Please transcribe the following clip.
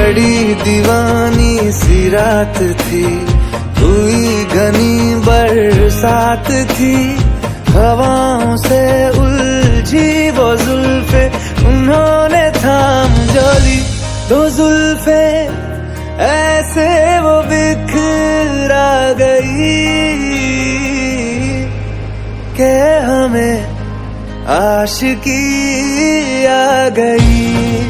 बड़ी दीवानी सी रात थी, हुई घनी बरसात थी, हवाओं से उलझी वो जुल्फे, उन्होंने थाम जो ली दो जुल्फे, ऐसे वो बिखरा गई के हमें आशिकी आ गई।